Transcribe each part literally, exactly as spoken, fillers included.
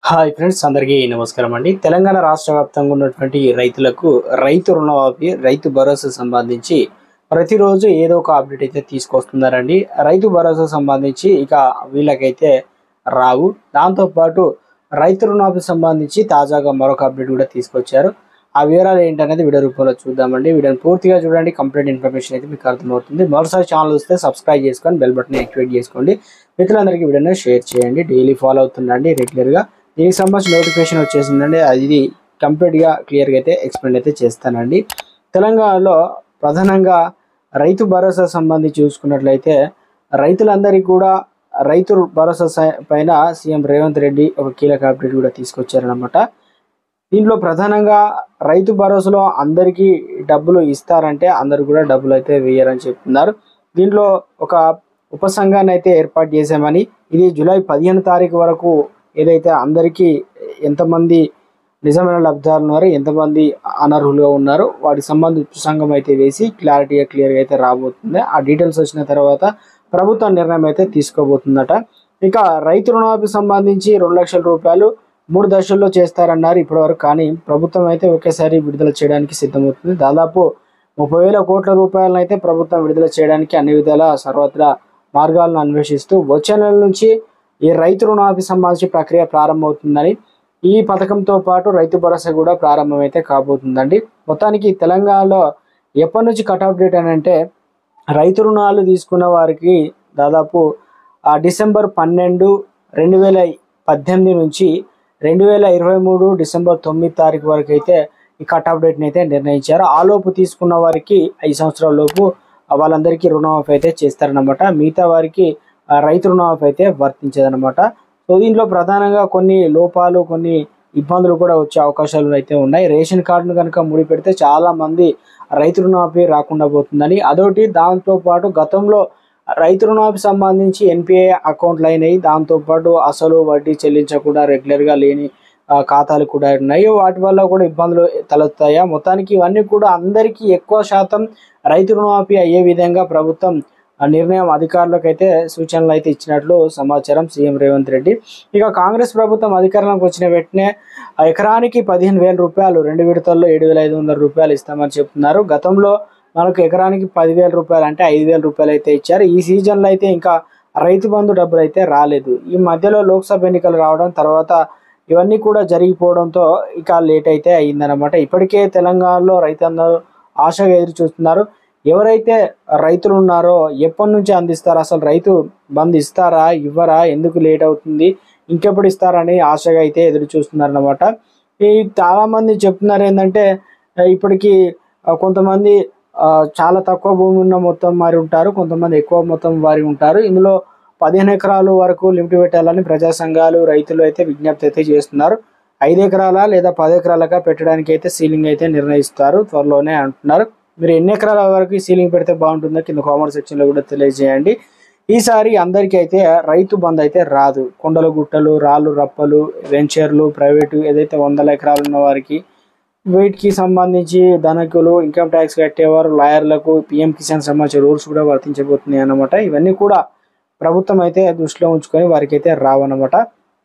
Hi friends, అందరికీ నమస్కారం అండి. తెలంగాణ రాష్ట్ర వ్యాప్తంగా ఉన్నటువంటి రైతులకు రైతు రుణమాఫీ, రైతు భరోసా సంబంధించి ప్రతిరోజు ఏదో ఒక అప్డేట్ అయితే తీసుకొస్తున్నారండి. రైతు భరోసా సంబంధించి ఇక వీళ్ళకైతే రావు. దాంతోపాటు రైతు రుణమాఫీ సంబంధించి తాజాగా మరొక అప్డేట్ కూడా తీసుకొచ్చారు. ఆ వివరాలు ఏంటనేది వీడియో రూపంలో చూద్దామండి. వీడియోని పూర్తిగా చూడండి, కంప్లీట్ ఇన్ఫర్మేషన్ అయితే మీకు అర్థమవుతుంది. మరోసారి ఛానల్ వస్తే సబ్స్క్రైబ్ చేసుకొని బెల్ బటన్ యాక్టివేట్ చేసుకోండి. మిత్రులందరికీ వీడియోని షేర్ చేయండి. డైలీ ఫాలో అవుతుండండి రెగ్యులర్గా. దీనికి సంబంధించిన నోటిఫికేషన్ వచ్చేసిందండి. అది కంప్లీట్గా క్లియర్గా అయితే ఎక్స్ప్లెయిన్ అయితే చేస్తానండి. తెలంగాణలో ప్రధానంగా రైతు భరోసా సంబంధించి చూసుకున్నట్లయితే రైతులందరికీ కూడా రైతు భరోసా పైన సీఎం రేవంత్ రెడ్డి ఒక కీలక అప్డేట్ కూడా తీసుకొచ్చారనమాట. దీంట్లో ప్రధానంగా రైతు భరోసాలో అందరికీ డబ్బులు ఇస్తారంటే అందరు కూడా డబ్బులు అయితే వేయరని చెప్తున్నారు. దీంట్లో ఒక ఉపసంఘాన్ని అయితే ఏర్పాటు చేశామని, ఇది జూలై పదిహేను తారీఖు వరకు ఏదైతే అందరికీ ఎంతమంది నిజమైన లబ్ధిదారులు ఉన్నారో, ఎంతమంది అనర్హులుగా ఉన్నారో వాటికి సంబంధించి ఉపసంఘం అయితే వేసి క్లారిటీగా క్లియర్గా అయితే రాబోతుంది. ఆ డీటెయిల్స్ వచ్చిన తర్వాత ప్రభుత్వం నిర్ణయం అయితే తీసుకోబోతుందట. ఇక రైతు రుణమాఫీ సంబంధించి రెండు లక్షల రూపాయలు మూడు దశల్లో చేస్తారన్నారు ఇప్పటివరకు. కానీ ప్రభుత్వం అయితే ఒకేసారి విడుదల చేయడానికి సిద్ధమవుతుంది. దాదాపు ముప్పై వేల కోట్ల రూపాయలను అయితే ప్రభుత్వం విడుదల చేయడానికి అన్ని విధాల సర్వత్రా మార్గాలను అన్వేషిస్తూ వచ్చే నెల నుంచి ఈ రైతు రుణమాఫీ సంబంధించి ప్రక్రియ ప్రారంభమవుతుందని, ఈ పథకంతో పాటు రైతు భరోసా కూడా ప్రారంభమైతే కాబోతుందండి. మొత్తానికి తెలంగాణలో ఎప్పటి నుంచి కట్ ఆఫ్ డేట్ అని అంటే, రైతు రుణాలు తీసుకున్న వారికి దాదాపు డిసెంబర్ పన్నెండు రెండు వేల పద్దెనిమిది నుంచి రెండు వేల ఇరవై మూడు డిసెంబర్ తొమ్మిది తారీఖు వరకు అయితే ఈ కట్ ఆఫ్ డేట్ని అయితే నిర్ణయించారు. ఆ లోపు తీసుకున్న వారికి ఐదు సంవత్సరాల లోపు వాళ్ళందరికీ రుణమాఫీ అయితే చేస్తారనమాట. మిగతా వారికి రైతు రుణమాఫీ అయితే వర్తించదనమాట. సో దీంట్లో ప్రధానంగా కొన్ని లోపాలు, కొన్ని ఇబ్బందులు కూడా వచ్చే అవకాశాలు అయితే ఉన్నాయి. రేషన్ కార్డును కనుక ముడి పెడితే చాలా మంది రైతు రుణమాఫీ రాకుండా పోతుందని, అదొకటి. దాంతోపాటు గతంలో రైతు రుణమాఫీ సంబంధించి ఎన్పిఏ అకౌంట్లు అయినాయి. దాంతోపాటు అసలు వడ్డీ చెల్లించకుండా రెగ్యులర్గా లేని ఖాతాలు కూడా ఉన్నాయి. వాటి వల్ల కూడా ఇబ్బందులు తలెత్తాయా? మొత్తానికి ఇవన్నీ కూడా అందరికీ ఎక్కువ శాతం రైతు రుణమాఫీ అయ్యే విధంగా ప్రభుత్వం నిర్ణయం అధికారులకు అయితే సూచనలు అయితే ఇచ్చినట్లు సమాచారం సీఎం రేవంత్ రెడ్డి. ఇక కాంగ్రెస్ ప్రభుత్వం అధికారంలోకి వచ్చిన వెంటనే ఎకరానికి పదిహేను వేల రూపాయలు రెండు విడతల్లో ఏడు వేల ఐదు వందల రూపాయలు ఇస్తామని చెప్తున్నారు. గతంలో మనకు ఎకరానికి పదివేల రూపాయలు అంటే ఐదు వేల రూపాయలు అయితే ఇచ్చారు. ఈ సీజన్లో అయితే ఇంకా రైతు బంధు డబ్బులు అయితే రాలేదు. ఈ మధ్యలో లోక్సభ ఎన్నికలు రావడం తర్వాత ఇవన్నీ కూడా జరిగిపోవడంతో ఇక లేట్ అయితే అయ్యిందనమాట. ఇప్పటికే తెలంగాణలో రైతులందరూ ఆశగా ఎదురు చూస్తున్నారు. ఎవరైతే రైతులు ఉన్నారో ఎప్పటి నుంచి అందిస్తారు, అసలు రైతు బంధు ఇస్తారా, ఇవ్వరా, ఎందుకు లేట్ అవుతుంది, ఇంకెప్పుడు ఇస్తారని ఆశగా అయితే ఎదురు చూస్తున్నారన్నమాట. ఈ చాలామంది చెప్తున్నారు ఏంటంటే, ఇప్పటికీ కొంతమంది చాలా తక్కువ భూమి ఉన్న మొత్తం వారి ఉంటారు, కొంతమంది ఎక్కువ మొత్తం వారి ఉంటారు. ఇందులో పదిహేను ఎకరాలు వరకు లిమిట్ పెట్టాలని ప్రజా సంఘాలు, రైతులు అయితే విజ్ఞప్తి అయితే చేస్తున్నారు. ఐదు ఎకరాల లేదా పది ఎకరాలుగా పెట్టడానికి అయితే సీలింగ్ అయితే నిర్ణయిస్తారు త్వరలోనే అంటున్నారు. మీరు ఎన్ని ఎకరాల వరకు సీలింగ్ పెడితే బాగుంటుందో కింద కామెంట్ సెక్షన్లో కూడా తెలియజేయండి. ఈసారి అందరికీ అయితే రైతు బంధు అయితే రాదు. కొండలు, గుట్టలు, రాళ్ళు, రప్పలు, వెంచర్లు, ప్రైవేటు ఏదైతే వందల ఎకరాలు ఉన్న వారికి, వీటికి సంబంధించి ధనికులు, ఇన్కమ్ ట్యాక్స్ కట్టేవారు, లాయర్లకు పిఎం కిసాన్ సంబంధించిన రూల్స్ కూడా వర్తించబోతున్నాయి అన్నమాట. ఇవన్నీ కూడా ప్రభుత్వం అయితే దృష్టిలో ఉంచుకొని వారికి అయితే రావన్నమాట.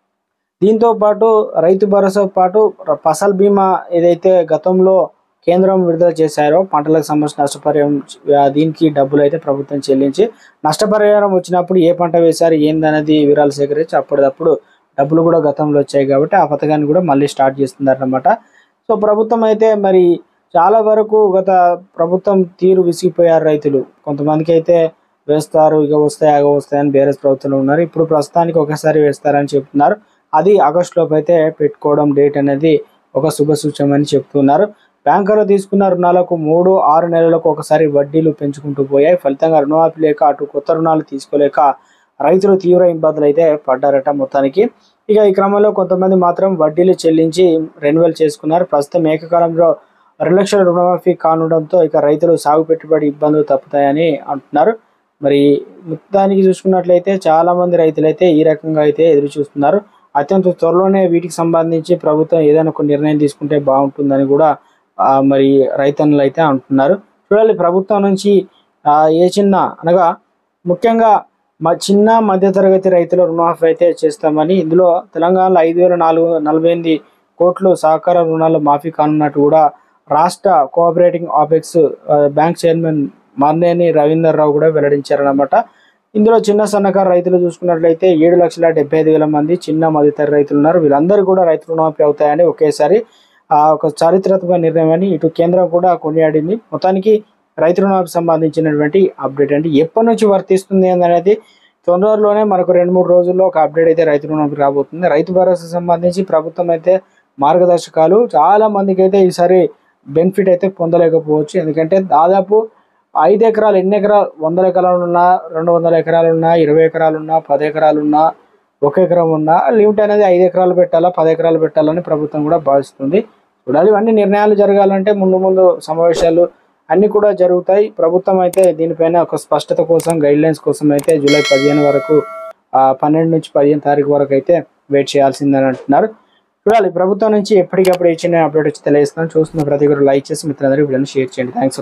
దీంతో పాటు రైతు భరోసా పాటు ఫసల్ బీమా ఏదైతే గతంలో కేంద్రం విడుదల చేశారో పంటలకు సంబంధించిన నష్టపరిహారం, దీనికి డబ్బులు అయితే ప్రభుత్వం చెల్లించి నష్టపరిహారం వచ్చినప్పుడు ఏ పంట వేశారు ఏందనేది వివరాలు సేకరించి అప్పటిదప్పుడు డబ్బులు కూడా గతంలో వచ్చాయి కాబట్టి ఆ పథకాన్ని కూడా మళ్ళీ స్టార్ట్ చేస్తున్నారన్నమాట. సో ప్రభుత్వం అయితే మరి చాలా వరకు గత ప్రభుత్వం తీరు విసిగిపోయారు రైతులు. కొంతమందికి అయితే వేస్తారు, ఇక వస్తాయి అగ వస్తాయని బీఆర్ఎస్ ప్రభుత్వంలో ఉన్నారు. ఇప్పుడు ప్రస్తుతానికి ఒకసారి వేస్తారని చెప్తున్నారు. అది ఆగస్టులోపు అయితే పెట్టుకోవడం డేట్ అనేది ఒక శుభ సూచన అని చెప్తున్నారు. బ్యాంకులో తీసుకున్న రుణాలకు మూడు ఆరు నెలలకు ఒకసారి వడ్డీలు పెంచుకుంటూ పోయాయి. ఫలితంగా రుణమాఫీ లేక అటు కొత్త రుణాలు తీసుకోలేక రైతులు తీవ్ర ఇబ్బందులు అయితే పడ్డారట మొత్తానికి. ఇక ఈ క్రమంలో కొంతమంది మాత్రం వడ్డీలు చెల్లించి రెన్యువల్ చేసుకున్నారు. ప్రస్తుతం ఏకకాలంలో రెండు లక్షల రుణమాఫీ కానుండడంతో ఇక రైతులు సాగు పెట్టుబడి ఇబ్బందులు తప్పుతాయని అంటున్నారు. మరి మొత్తానికి చూసుకున్నట్లయితే చాలామంది రైతులైతే ఈ రకంగా అయితే ఎదురు చూస్తున్నారు. అత్యంత త్వరలోనే వీటికి సంబంధించి ప్రభుత్వం ఏదైనా ఒక నిర్ణయం తీసుకుంటే బాగుంటుందని కూడా మరి రైతన్నులు అయితే అంటున్నారు. చూడాలి ప్రభుత్వం నుంచి ఏ చిన్న అనగా ముఖ్యంగా మా చిన్న మధ్యతరగతి రైతుల రుణమాఫీ అయితే చేస్తామని, ఇందులో తెలంగాణలో ఐదు వేల నాలుగు నలభై ఎనిమిది కోట్లు సహకార రుణాలు మాఫీ కానున్నట్టు కూడా రాష్ట్ర cooperating apex bank chairman Marneni Ravinder Rao కూడా వెల్లడించారనమాట. ఇందులో చిన్న సన్నకారు రైతులు చూసుకున్నట్లయితే ఏడు లక్షల డెబ్బై ఐదు వేల మంది చిన్న మధ్యతరగతి రైతులు ఉన్నారు. వీళ్ళందరూ కూడా రైతు రుణమాఫీ అవుతాయని ఒకేసారి ఆ ఒక చారిత్రాత్మక నిర్ణయం అని ఇటు కేంద్రం కూడా కొనియాడింది. మొత్తానికి రైతు రుణమాఫీ సంబంధించినటువంటి అప్డేట్ అండి. ఎప్పటి నుంచి వర్తిస్తుంది అనేది తొందరలోనే మనకు రెండు మూడు రోజుల్లో ఒక అప్డేట్ అయితే రైతు రుణమాఫీ రాబోతుంది. రైతు భరోసా సంబంధించి ప్రభుత్వం అయితే మార్గదర్శకాలు చాలా మందికి అయితే ఈసారి బెనిఫిట్ అయితే పొందలేకపోవచ్చు. ఎందుకంటే దాదాపు ఐదు ఎకరాలు ఎన్ని ఎకరాలు వందల ఎకరాలు ఉన్నా, రెండు వందల ఎకరాలు ఉన్నా, ఇరవై ఎకరాలు ఉన్నా, పది ఎకరాలు ఉన్నా, ఒక ఎకరం ఉన్నా లిమిట్ అనేది ఐదు ఎకరాలు పెట్టాలా, పది ఎకరాలు పెట్టాలని ప్రభుత్వం కూడా భావిస్తుంది. చూడాలి, ఇవన్నీ నిర్ణయాలు జరగాలంటే ముందు ముందు సమావేశాలు అన్నీ కూడా జరుగుతాయి. ప్రభుత్వం అయితే దీనిపైన ఒక స్పష్టత కోసం, గైడ్ లైన్స్ కోసం అయితే జూలై పదిహేను వరకు పన్నెండు నుంచి పదిహేను తారీఖు వరకు అయితే వెయిట్ చేయాల్సిందని అంటున్నారు. చూడాలి, ప్రభుత్వం నుంచి ఎప్పటికప్పుడు ఇచ్చిన అప్డేట్ వచ్చి తెలియజేస్తాను. చూస్తున్న ప్రతి ఒక్కరు లైక్ చేసి మిత్రులందరికీ వీడియోని షేర్ చేయండి. థ్యాంక్స్.